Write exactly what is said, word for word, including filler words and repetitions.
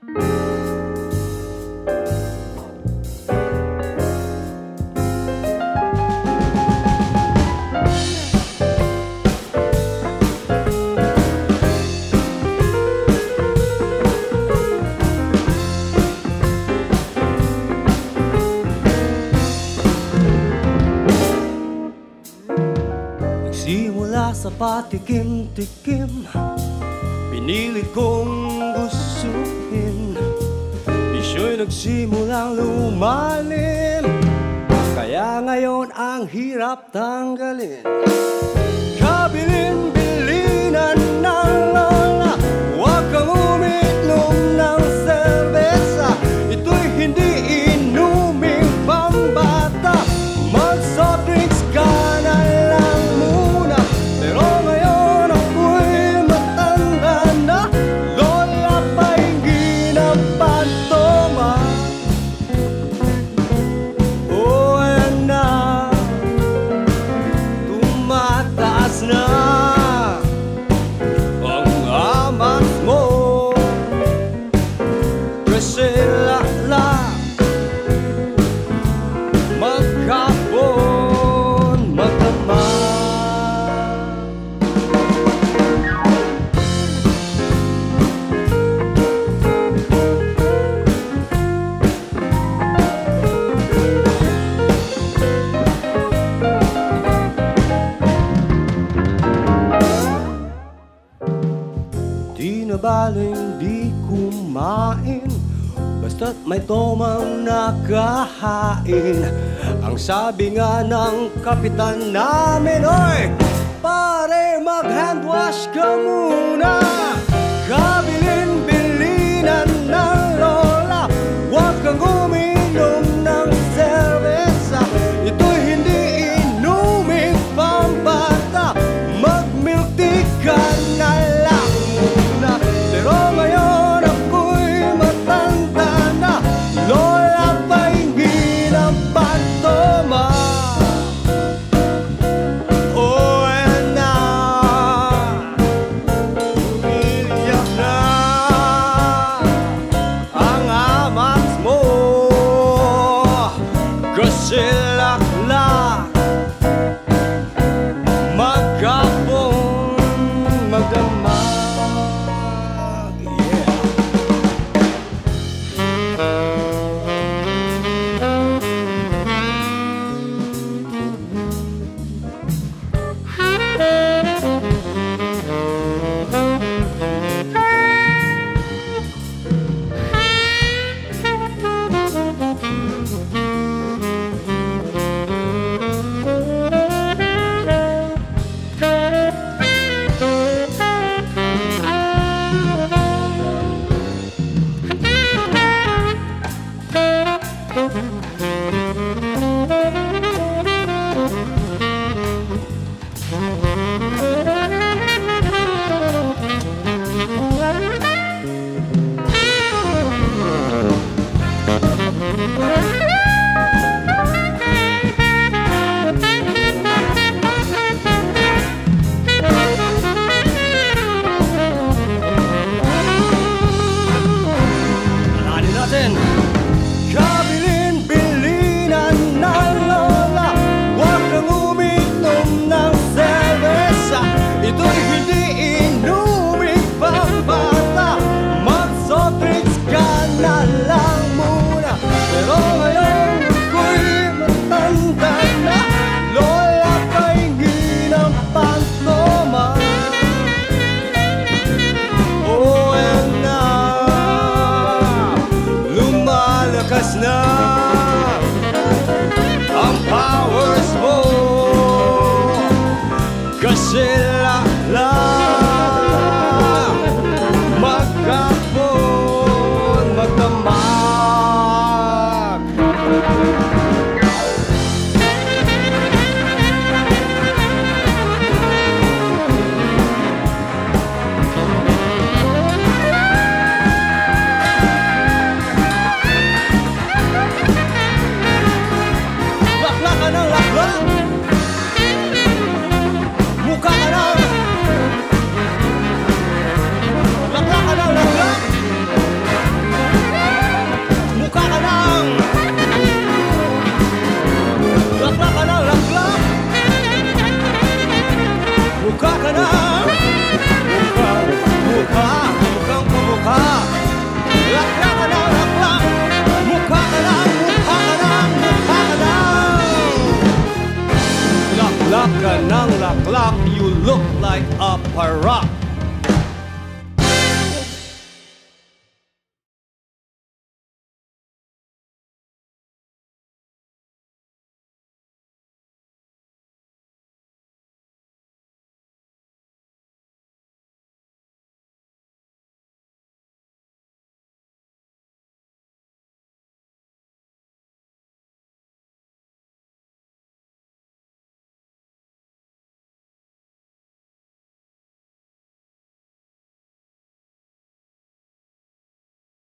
Simula sa patikim-tikim, pinilit kong gustuhin. Di siya'y nagsimulang lumalim, kaya ngayon ang hirap tanggalin. Kabilin-bilinan ng lola, huwag kang uminom ng serbesa. Ito'y hindi inuming pambata, mag-soft drinks ka na lang muna. Pero ngayon ako'y matanda na, lola paingin ang pantoma. Oh, ayan na, tumataas na ang amas mo, kasi lala maghapon magdamag. Di na baling di kumain, basta't may tomang nakahain. Ang sabi nga ng kapitan namin, oy, pare mag-handwash ka muna. Kabilin-bilinan ng lola, huwag kang uminom ng serbesa. Ito'y hindi inuming pambata, mag-milk tea ka na lang muna. Pero ngayon ako'y matanda na, lola paingin ang pantoma. Oh, ayan na, umiiyak na ang amas mo, kasi laklak maghapon magdamag. Yeah. Alanin natin. Kabilin-bilinan ng lola, huwag kang uminom ng serbesa. Ito'y hindi inuming pambata, mag-soft drinks ka na lang muna. Pero ngayon ako'y matanda na, lola paingin ang pantoma. Oh, ayan na, lumalakas na ang powers mo, kasi lala maghapon magdamag. Laklak ka ng laklak, mukha ka ng Mukha ka na. Mukha, mukha, mukhang kumukha. Laklak ka na, laklak. Mukha ka na, mukha ka na, mukha ka na. Laklak ka ng laklak, you look like a parrot.